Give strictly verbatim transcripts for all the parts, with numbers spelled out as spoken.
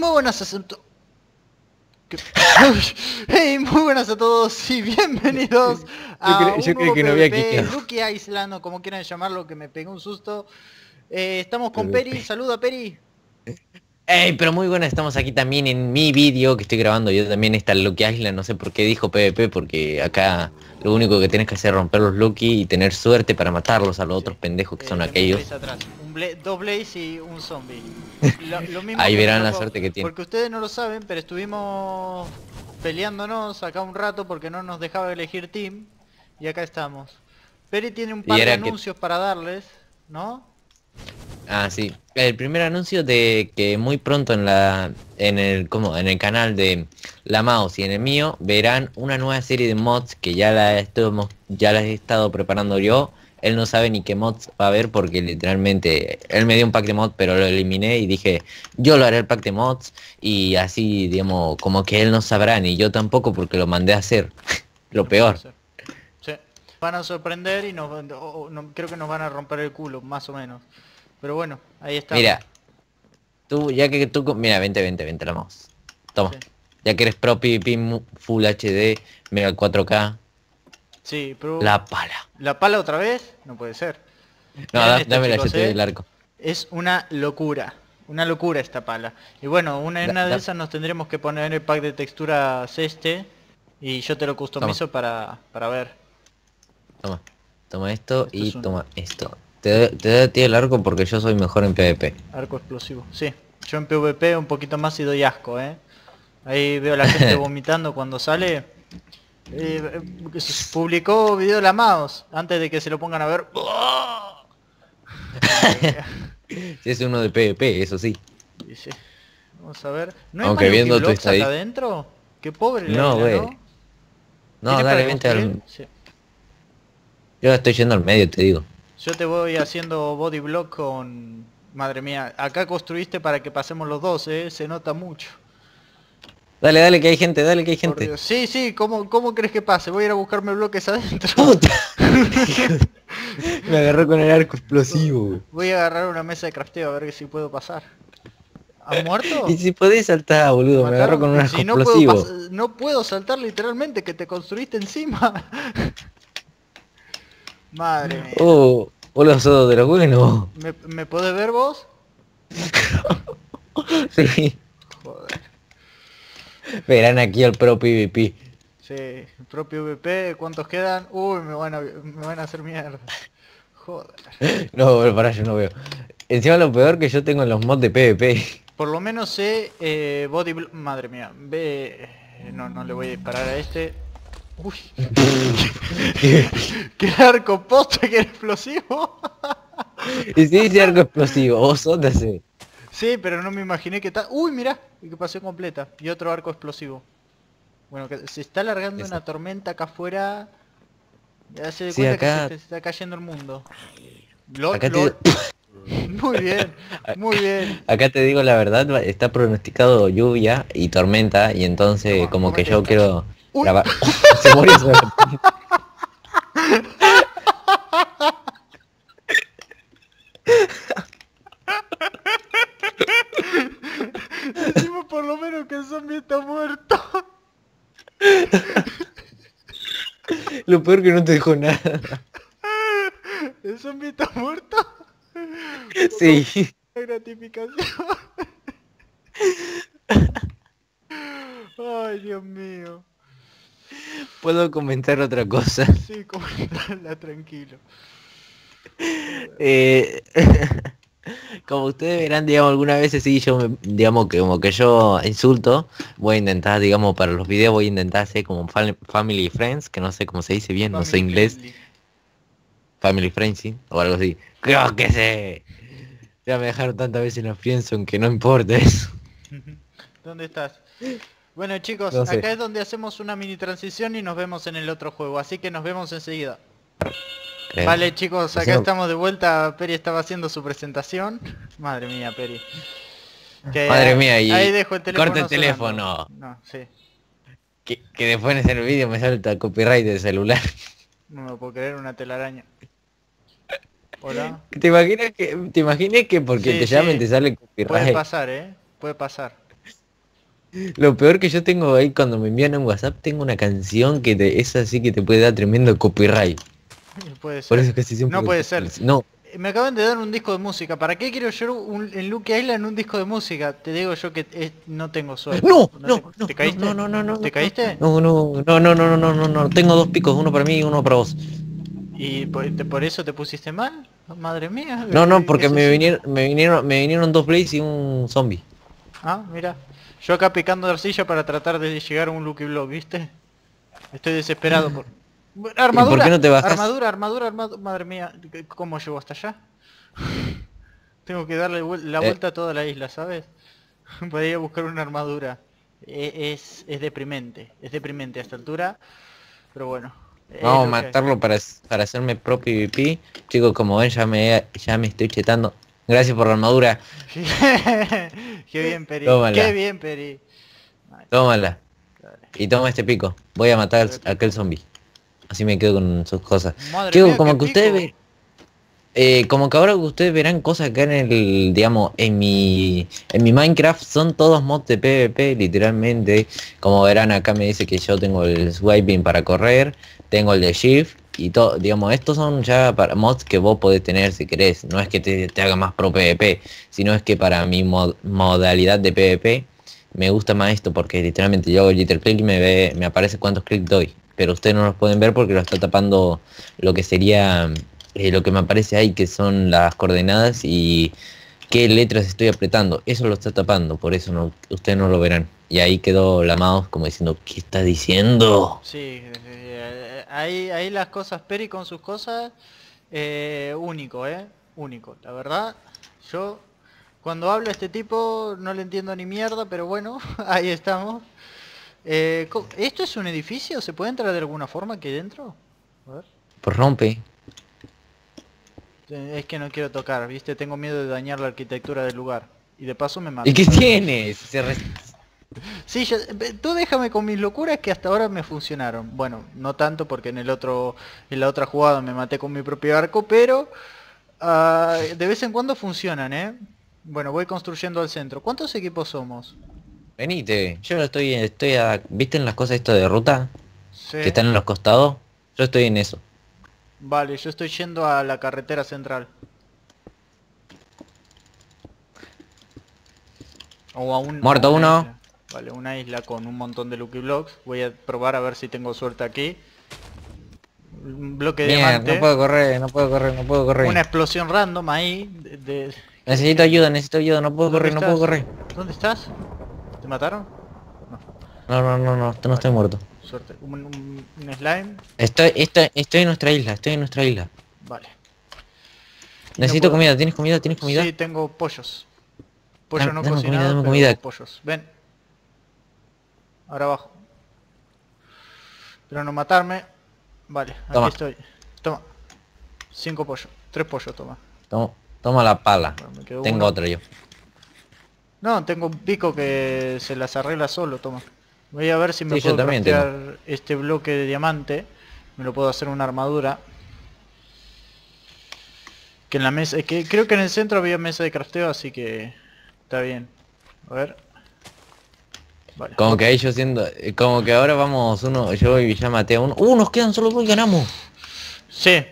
muy buenas a to- ¿Qué? Hey, muy buenas a todos y bienvenidos Yo, a cre- un yo creí nuevo que no había PvP, quiqueado. Lucky Island o como quieran llamarlo, que me pegó un susto. Eh, estamos con Peri, P V P. saluda Peri. Ey, pero muy buena, estamos aquí también en mi vídeo que estoy grabando. Yo también está el Lucky Island, no sé por qué dijo P V P, porque acá lo único que tienes que hacer es romper los Lucky y tener suerte para matarlos a los Sí, otros pendejos que eh, son tenés aquellos. Blaze atrás, un bla dos Blaze y un zombie. Lo, lo mismo Ahí que me verán la tocó, suerte que tienen. porque ustedes no lo saben, pero estuvimos peleándonos acá un rato porque no nos dejaba elegir team. Y acá estamos. Peri tiene un Y par de era que... anuncios para darles, ¿no? Ah, sí. El primer anuncio de que muy pronto en la... En el... ¿Cómo? En el canal de La Mouse y en el mío verán una nueva serie de mods que ya la estamos, ya las he estado preparando yo. Él no sabe ni qué mods va a haber porque literalmente él me dio un pack de mods pero lo eliminé y dije yo lo haré el pack de mods y así digamos como que él no sabrá ni yo tampoco porque lo mandé a hacer. Lo Lo mandó a peor. hacer. Sí. Van a sorprender y nos, o- o- no, creo que nos van a romper el culo, más o menos. Pero bueno, ahí estamos. Mira, tú ya que tú... Mira, vente, vente, vente la mouse. Toma. Sí. Ya que eres pro PvP mu- Full H D, Mega cuatro K, Sí, pero... la pala. ¿La pala otra vez? No puede ser. No, Miren da- esto, dámela, yo chicos, te doy ¿eh? el arco. Es una locura. Una locura esta pala. Y bueno, una, en Da- una de da- esas nos tendremos que poner el pack de texturas este. Y yo te lo toma, customizo para, para ver. toma. Toma esto Esto y es un toma esto. Te doy, te doy a ti el arco porque yo soy mejor en PvP. arco explosivo. Sí, yo en PvP un poquito más y doy asco, ¿eh? Ahí veo a la gente vomitando cuando sale. Eh, eh, se publicó video de la mouse antes de que se lo pongan a ver. Madre mía. Si es uno de PvP, eso sí. Y sí. Vamos a ver. ¿No hay más Aunque Lucky viendo tu Blocks acá estadística... adentro? Qué pobre la No, isla, güey. ¿no? No, ¿Tiene dale, para vente construir? al... Sí. Yo estoy yendo al medio, te digo. Yo te voy haciendo body block con... Madre mía, acá construiste para que pasemos los dos, ¿eh? Se nota mucho. Dale, dale, que hay gente, dale, que hay Por gente. Dios. Sí, sí, ¿cómo, cómo crees que pase? Voy a ir a buscarme bloques adentro. ¡Puta! Me agarró con el arco explosivo, güey. Voy a agarrar una mesa de crafteo a ver si puedo pasar. ¿Han muerto? Y si podés saltar, boludo, me agarró ¿Mataron? con un arco Si no puedo, explosivo. pas- no puedo saltar literalmente, que te construiste encima. Madre mía. Oh, hola, sos de los buenos. ¿Me, me podés ver vos? Sí. Joder. Verán aquí al pro PvP. Sí, el propio V P, ¿cuántos quedan? Uy, me van a, me van a hacer mierda. Joder. No, pero pará, yo no veo. Encima lo peor que yo tengo en los mods de PvP. Por lo menos sé eh, body... blo- Madre mía. Ve... No, no le voy a disparar a este. Uy. ¡Qué arco posta, que era explosivo! Y si dice arco explosivo, vos sos de ese. Sí, pero no me imaginé que tal... Uy, mirá, y que pasó completa. Y otro arco explosivo. Bueno, que se está alargando Eso. una tormenta acá afuera. Ya se da Sí, cuenta acá- que se te está cayendo el mundo. LOL, Acá te, LOL. Muy bien, muy bien. acá te digo la verdad, va- está pronosticado lluvia y tormenta y entonces Toma, como que comete yo esta. quiero Uy. grabar. Se murió. se murió. Decimos por lo menos que el zombie está muerto. Lo peor que no te dijo nada. El zombie está muerto. Sí. La gratificación. Ay, Dios mío. Puedo comentar otra cosa. Sí, comentarla tranquilo. Eh, como ustedes verán, digamos, algunas veces sí, yo, me- digamos, que como que yo insulto, voy a intentar, digamos, para los videos voy a intentar hacer como fam- family friends, que no sé cómo se dice bien, no sé Family inglés, friendly. family friends, sí, o algo así. Creo que sé. Ya me dejaron tantas veces en la friendzone que no importa eso. ¿Dónde estás? Bueno, chicos, No sé. acá es donde hacemos una mini transición y nos vemos en el otro juego, así que nos vemos enseguida. Creo. Vale, chicos, acá Encima- estamos de vuelta. Peri estaba haciendo su presentación. Madre mía, Peri. Que Madre ahí- mía, y ahí dejo el teléfono corta el sonando. teléfono. No, sí. Que, que después en el vídeo me salta copyright del celular. No me lo puedo creer, una telaraña. Hola. ¿Te imaginas que, te imaginas que porque Sí, te sí. llamen te sale Puede copyright? pasar, ¿eh? Puede pasar. Lo peor que yo tengo ahí cuando me envían un WhatsApp, tengo una canción que te, es así que te puede dar tremendo copyright. Puede Por ser. eso casi siempre... No puede ser. No, Eh, Me acaban de dar un disco de música. ¿Para qué quiero yo un, en Lucky Island un disco de música? Te digo yo que eh, no tengo suerte. no, No te, no, no, ¿te no, caíste? no, no, no, no, ¿Te caíste? no, no, no, no, no, no, no, no, tengo dos picos, uno para mí y uno para vos. ¿Y por, te- por eso te pusiste mal? Madre mía, No, no, qué, qué porque me asesino. vinieron, me vinieron, me vinieron dos blades y un zombie. Ah, mira. Yo acá picando de arcilla para tratar de llegar a un Lucky Block, ¿viste? Estoy desesperado por... ¿Y por qué ¡Armadura! no te bajas? ¡Armadura, armadura, armadura! Madre mía, ¿cómo llego hasta allá? Tengo que darle vuel- la Eh, vuelta a toda la isla, ¿sabes? Podría buscar una armadura. E- Es, es deprimente, es deprimente a esta altura, pero bueno, es Vamos a lo que hay. matarlo para, para hacerme pro PvP. Chicos, como ven, ya me, ya me estoy chetando. Gracias por la armadura. Qué bien, Peri, qué Tómala, bien, Peri. Ay, tómala. dale. Y toma este pico. Voy a matar Lo de a aquel pico. zombie. Así me quedo con sus cosas. Madre Chicos, mía, qué como que ustedes pico. ven, eh, como que ahora ustedes verán cosas acá en el, digamos, en mi, en mi Minecraft son todos mods de PvP, literalmente. Como verán acá me dice que yo tengo el swiping para correr, tengo el de shift y todo, digamos, estos son ya para mods que vos podés tener si querés. No es que te, te haga más pro PvP, sino es que para mi mod- modalidad de PvP me gusta más esto porque literalmente yo hago jitter click y me ve, me aparece cuántos clics doy. Pero ustedes no los pueden ver porque lo está tapando lo que sería eh, lo que me aparece ahí, que son las coordenadas y qué letras estoy apretando. Eso lo está tapando, por eso no, ustedes no lo verán. Y ahí quedó la mouse como diciendo, ¿qué está diciendo? Sí, eh, ahí, ahí las cosas, Peri con sus cosas, eh, único, eh, único. La verdad, yo cuando habla este tipo no le entiendo ni mierda, pero bueno, ahí estamos. Eh, co- ¿esto es un edificio? ¿Se puede entrar de alguna forma aquí dentro? A ver. Pues rompe. Eh, Es que no quiero tocar, ¿viste? Tengo miedo de dañar la arquitectura del lugar. Y de paso me ¿Y mato, qué ¿sabes? tienes? Se res- Sí, yo- ve- tú déjame con mis locuras que hasta ahora me funcionaron. Bueno, no tanto porque en el otro, en la otra jugada me maté con mi propio arco, pero ah, de vez en cuando funcionan, ¿eh? Bueno, voy construyendo al centro. ¿Cuántos equipos somos? Venite, yo lo estoy, estoy a... ¿Viste en las cosas esto de ruta? Que Sí. están en los costados. Yo estoy en eso. Vale, yo estoy yendo a la carretera central. O a, un, a Muerto una uno. isla. Vale, una isla con un montón de Lucky Blocks. Voy a probar a ver si tengo suerte aquí. Un bloque de Mierda, no diamante. puedo correr, no puedo correr, no puedo correr. Una explosión random ahí. De, de- ¿qué- Necesito qué? ayuda, necesito ayuda, no puedo ¿Dónde correr, no puedo estás? correr. ¿Dónde estás? ¿Te mataron? No. No, no, no, no, no Vale. estoy muerto. Suerte. Un, un- un slime. Estoy, estoy, estoy en nuestra isla, estoy en nuestra isla. Vale. Y no Necesito puedo- comida, ¿tienes comida? ¿Tienes comida? Sí, tengo pollos. Pollo Dame, no dame comida, cocinado, dame pero comida. pollos. Ven. Ahora abajo. Pero no matarme. Vale, aquí Toma, estoy. Toma. Cinco pollos. Tres pollos, toma. toma, toma la pala. Bueno, me quedó Tengo uno. otra yo. No, tengo un pico que se las arregla solo, toma. Voy a ver si me Sí, yo puedo también craftear este bloque de diamante. Me lo puedo hacer una armadura. Que en la mesa... es que creo que en el centro había mesa de crafteo, así que... está bien. A ver. Vale. Como que ahí yo siendo, eh, como que ahora vamos uno, yo y ya maté a uno. ¡Uh! Nos quedan solo dos y ganamos. Sí.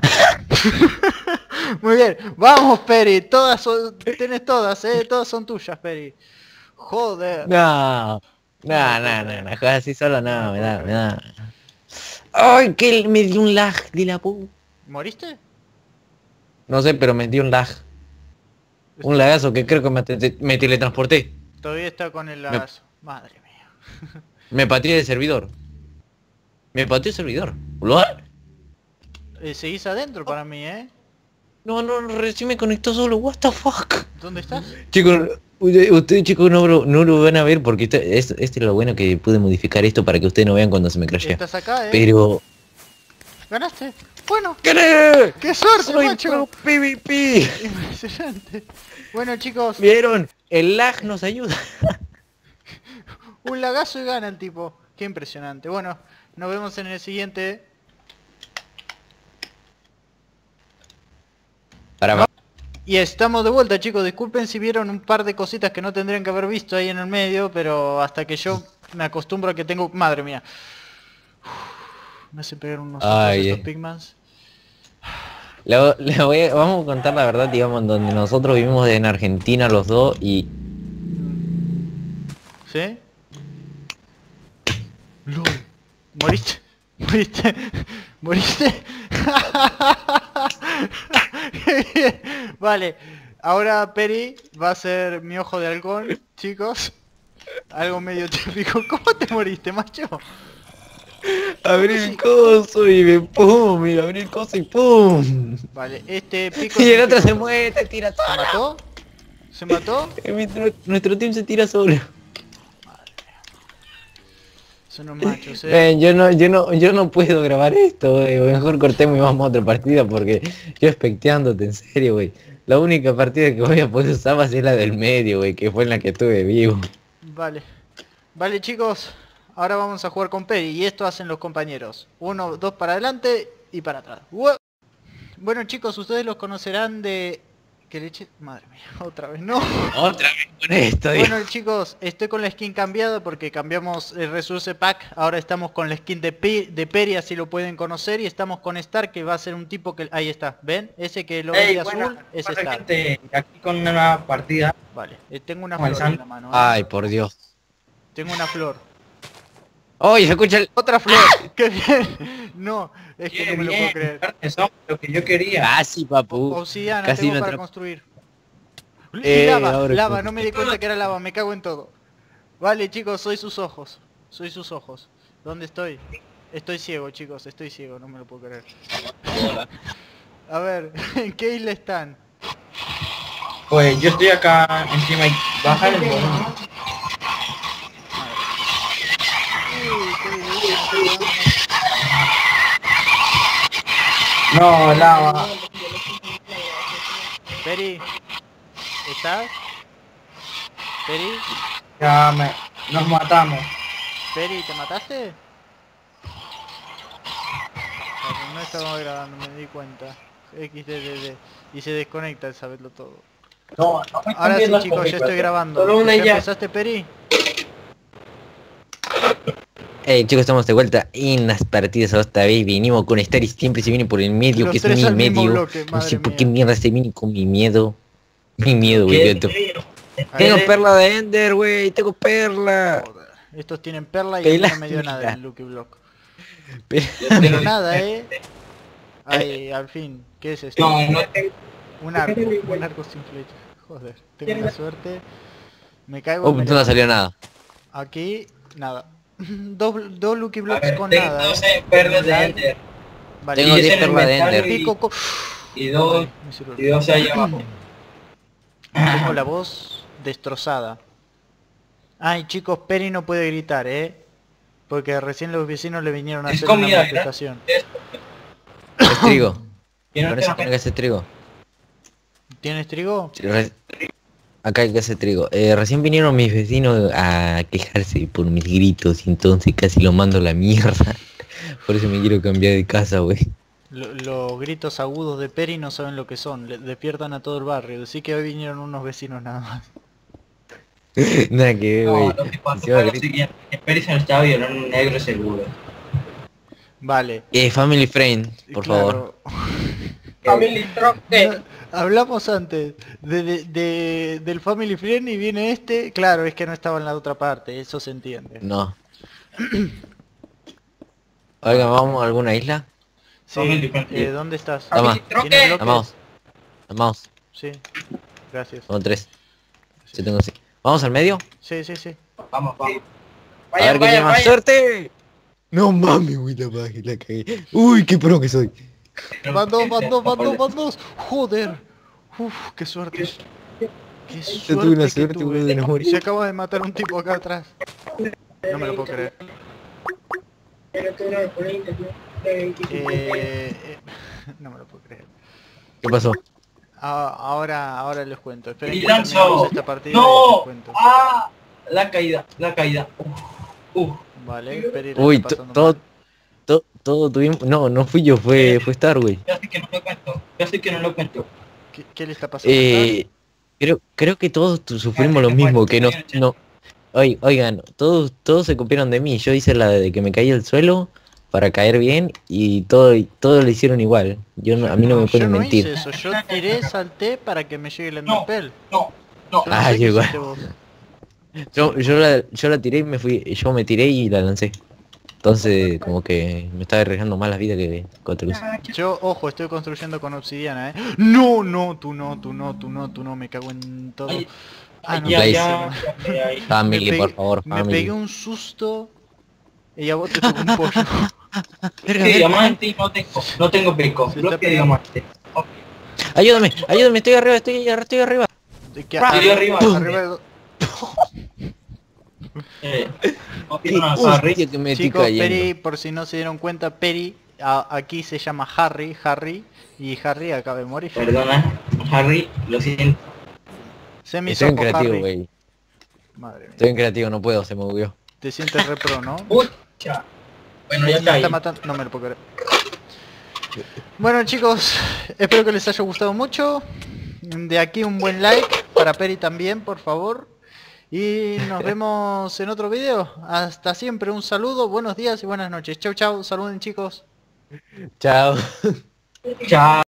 Muy bien. Vamos, Peri. Todas son... Tienes todas, eh. Todas son tuyas, Peri. Joder. No, no, no, no, no, jugar así solo no, me da, me da. ¡Ay! Que me dio un lag de la pu. ¿Moriste? No sé, pero me dio un lag. Un lagazo que creo que me, te- me teletransporté. Todavía está con el lazo. Madre mía. Me pateé de servidor. Me pateé de servidor. ¿What? Eh, seguís adentro para mí, ¿eh? No, no, no, recién me conectó solo. What the fuck. ¿Dónde estás? Chicos, ustedes usted, chicos no, lo- no lo van a ver porque este, es, este es lo bueno que pude modificar esto para que ustedes no vean cuando se me crashea. Estás acá, ¿eh? Pero... ¿Ganaste? Bueno. ¿Qué? ¡Qué suerte, Soy macho! pro PvP. Impresionante. Bueno, chicos, ¿Vieron? El lag nos ayuda. un lagazo y gana el tipo. Qué impresionante. Bueno, nos vemos en el siguiente. Para, Y estamos de vuelta, chicos. Disculpen si vieron un par de cositas que no tendrían que haber visto ahí en el medio, pero hasta que yo me acostumbro a que tengo... Madre mía. Me hace pegar unos ojos Ay, estos eh. pigmans. Le, le voy a- vamos a contar la verdad, digamos, donde nosotros vivimos en Argentina los dos y... ¿Sí? LOL. ¿Moriste? ¿Moriste? ¿Moriste? Vale, ahora Peri va a ser mi ojo de halcón, chicos. Algo medio típico. ¿Cómo te moriste, macho? Abrí el coso y me pum, mira, abrí el coso y pum. Vale, este pico... Y es el un otro pico- se muere, te tira ¿Se solo. mató? ¿Se mató? Nuestro, nuestro team se tira solo. Son unos machos, eh. Ven, yo no, yo no, yo no puedo grabar esto, güey. Mejor cortemos y vamos a otra partida porque yo expecteándote, en serio, güey. La única partida que voy a poder usar va a ser la del medio, güey, que fue en la que estuve vivo. Vale. Vale, chicos. Ahora vamos a jugar con Peri. Y esto hacen los compañeros. Uno, dos para adelante y para atrás. ¡Wow! Bueno, chicos, ustedes los conocerán de... ¿Qué leche? Madre mía, otra vez, no. Otra vez con esto, Dios. Bueno, chicos, estoy con la skin cambiada porque cambiamos el Resource Pack. Ahora estamos con la skin de, Pe de Peri, así lo pueden conocer. Y estamos con Star, que va a ser un tipo que... Ahí está, ¿ven? Ese que lo ve Hey, de azul buenas, es pasa, Star. gente, aquí con una nueva partida. Vale, eh, tengo una Con el flor en San- la mano, ¿eh? Ay, por Dios. Tengo una flor. ¡Oye, se escucha el... ¡Otra flor! ¡Qué bien! No, es que no me lo puedo creer. Eso es lo que yo quería. Casi, papu. Obsidiana Casi tengo me para atrap- construir. Eh, lava, ahora lava, sí. no me di cuenta que era lava, me cago en todo. Vale, chicos, soy sus ojos. Soy sus ojos. ¿Dónde estoy? Estoy ciego, chicos, estoy ciego, no me lo puedo creer. A ver, ¿en qué isla están? Pues yo estoy acá encima y baja el volumen. Uy, qué bien. No, lava. Peri, ¿estás? Peri, Ya me... nos matamos. Peri, ¿te mataste? Vale, no estamos grabando, me di cuenta. equis de de de. Y se desconecta el saberlo todo. No, no me Ahora sí, cambies las chicos, ya cositas. estoy grabando. Solo una y ¿Ya ya. empezaste, Peri? Hey, chicos, estamos de vuelta en las partidas. Esta vez vinimos con Star y siempre se viene por el medio, Los que es tres mi al mismo medio. bloque, No madre sé por mía. qué mierda se viene con mi miedo. Mi miedo, güey. ¿Qué? yo te- Ahí. Tengo perla de Ender, güey. Tengo perla. Joder, estos tienen perla y a mí no me dio Pelá, nada mira. el Lucky Block. Pe- Pero nada, eh. Ay, al fin, ¿qué es esto? No, no tengo... Un arco, un arco sin flecha. Joder, tengo la suerte. Me caigo Oh, y me no levanto. salió nada. Aquí, nada. dos, dos Lucky A Blocks ver, con tengo nada, doce eh. perlas de Ender. Vale, Tengo Y diez es en el perlas de inventario Ender. y- pico co- Y dos... Me sirve. Y dos ahí abajo. Tengo la voz destrozada. Ay, chicos, Peri no puede gritar, eh. Porque recién los vecinos le vinieron a Es hacer una comida, manifestación. Es trigo. Y no Con eso tengo- tiene que hacer trigo. ¿Tienes trigo? Sí, re- Acá hay que hacer trigo. Eh, recién vinieron mis vecinos a quejarse por mis gritos y entonces casi lo mando a la mierda. Por eso me quiero cambiar de casa, güey. Lo- los gritos agudos de Peri no saben lo que son, le despiertan a todo el barrio, así que hoy vinieron unos vecinos nada más. Nada que ver, No, güey. lo que pasó Encima fue lo grito. siguiente. Peri se nos estaba violando un negro seguro. Vale. Eh, family friend, por favor. Family Truck, ¿qué? No, hablamos antes de, de- de- del Family Friend y viene este, claro, es que no estaba en la otra parte, eso se entiende. No. Oiga, ¿vamos a alguna isla? Sí, Family Friend. eh, ¿dónde estás? Toma. Family Truck, ¿Tienes ¿qué? bloques? Vamos. Vamos. Sí, gracias. Vamos tres. Yo tengo seis. ¿Vamos al medio? Sí, sí, sí. Vamos, vamos. A ver quién tiene más suerte. No mames, güey, la magia, la cagué. Uy, qué pro que soy. Van dos, van dos, van dos, van dos. Joder. Uf, qué suerte. Qué suerte tuve una que suerte, tuve. güey, de no morir. Se acaba de matar un tipo acá atrás. No me lo puedo creer. Eh, eh, no me lo puedo creer. ¿Qué pasó? Ah, ahora, ahora les cuento. Esperen Y que lanzo. terminemos esta partida y les ¡No! cuento. ¡Ah! La caída, la caída. Uf, uf. Vale, Peri la Uy, está to- pasando todo, mal. to- todo tuvimos... No, no fui yo, fue, fue Star, güey. Ya sé que no lo cuento. Ya sé que no lo cuento. ¿Qué, qué le está pasando? Eh, creo, creo que todos tu- sufrimos lo mismo, que no, no. Oy- Oigan, todos, todos se copiaron de mí. Yo hice la de que me caí al suelo para caer bien y todo, todo lo hicieron igual. Yo no- a mí no, me yo pueden no mentir. hice eso, yo tiré, salté para que me llegue el No, Enderpell. no, no. Yo no Ah, sé qué igual. hiciste vos. Yo, yo, la, yo la tiré y me fui, yo me tiré y la lancé. Entonces, como que me estaba arriesgando más la vida que otra cosa. Yo, ojo, estoy construyendo con obsidiana, eh. No, no, tú no, tú no, tú no, tú no, me cago en todo. Ay, Ah, no, ya, Blaze. ya, ya, ya, ya. Family, me por pegué- favor, Me family. pegué un susto y a vos te tocó un pollo. Verga, Sí, verga. diamante y no tengo, no tengo pico. Se está Bloque de pegando. diamante. Ok. Ayúdame, ayúdame, estoy arriba, estoy, estoy arriba. De que Estoy arriba, arriba. arriba de- Eh, no Qué quiero una hostia Harry. que me estoy Chicos, cayendo. Peri, por si no se dieron cuenta, Peri a- aquí se llama Harry, Harry, y Harry acaba de morir. Perdona, Harry, lo siento. Semi Estoy en sopo, creativo, Harry. güey. Madre mía. Estoy en creativo, no puedo, se me movió. Te sientes repro, ¿no? Pucha. Bueno, ya Me está ahí. está matando, no me lo puedo creer. Bueno chicos, espero que les haya gustado mucho. De aquí un buen like para Peri también, por favor. Y nos vemos en otro video. Hasta siempre, un saludo, buenos días y buenas noches. Chau chau, saluden chicos. Chao. Chao.